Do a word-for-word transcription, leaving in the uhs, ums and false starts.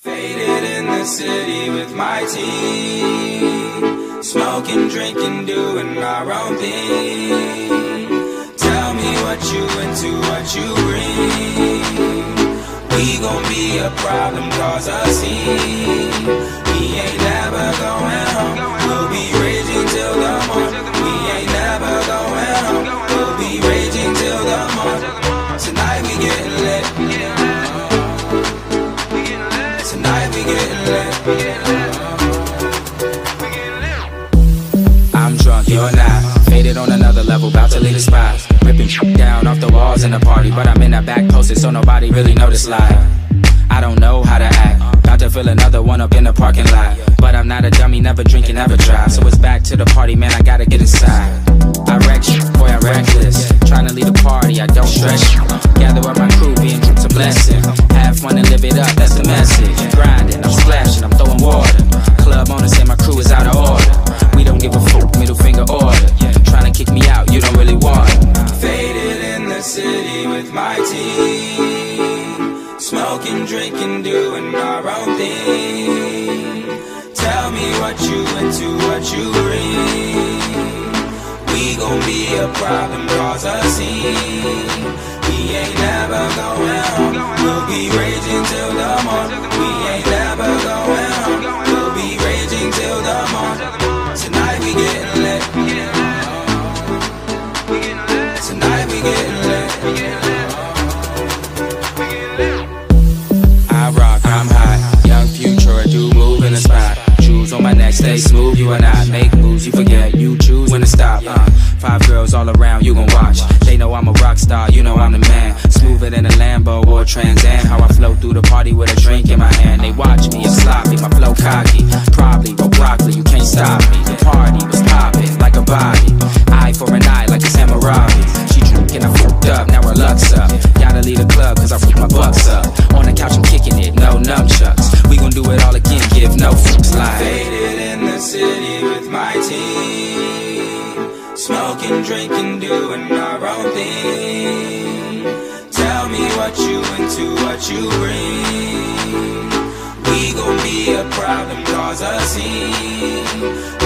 Faded in the city with my team, smoking, drinking, doing our own thing. Tell me what you into, what you bring. We gon' be a problem, cause a scene. We ain't never going home. We'll be raging till the morning. We ain't never going home. We'll be raging till the morning. Tonight we getting lit. Tonight we getting lit. I'm drunk, you're not. Faded on another level, about to leave the spot. Ripping down off the walls in the party, but I'm in that back posted, so nobody really noticed live. I don't know how to act. About to fill another one up in the parking lot, but I'm not a dummy, never drinking, never drive. So it's back to the party, man, I gotta get inside. I wreck shit, boy, I'm reckless. Trying to lead a party, I don't stress. Gather up my crew, being it's a blessing. Have fun and live it up, that's the message. Grinding, I'm splashing, I'm throwing water. Club owners say my crew is out of order. We don't give a fuck, middle finger order. Trying to kick me out, you don't really want it. Faded in the city with my team, smoking, drinking, doing our own thing. Tell me what you into, what you bring. We gon' be a problem, cause a scene. We ain't never going home. We'll be raging till the morning. We ain't never going home. We'll be raging till the morning. Tonight we getting lit. Tonight we getting lit. I rock, I'm hot. Young future, I do move in the spot. Jewels on my neck, stay smooth, you and I make moves, you forget, you choose when to stop. uh, Five girls all around, you gon' watch. They know I'm a rock star, you know I'm the man. Smoother than a Lambo or a Trans Am. How I flow through the party with a drink in my hand. They watch me, I'm sloppy, my flow cocky. Probably roll broccoli, you can't stop me. The party was popping like a body. Eye for an eye like it's Hammurabi. She drinking, I fucked up, now her luck's up. Gotta leave the club cause I fucked my bucks up. On the couch I'm kicking it, no nunchucks. We gon' do it all again, give no fucks like. Faded in the city with my team, smoking, drinking, doing our own thing. Tell me what you into, what you bring. We gon' be a problem, cause a scene.